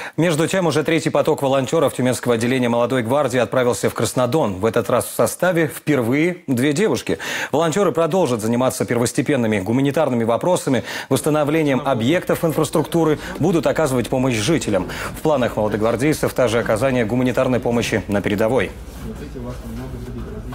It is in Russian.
Между тем, уже третий поток волонтеров Тюменского отделения «Молодой гвардии» отправился в Краснодон. В этот раз в составе впервые 2 девушки. Волонтеры продолжат заниматься первостепенными гуманитарными вопросами, восстановлением объектов инфраструктуры, будут оказывать помощь жителям. В планах молодогвардейцев также оказание гуманитарной помощи на передовой.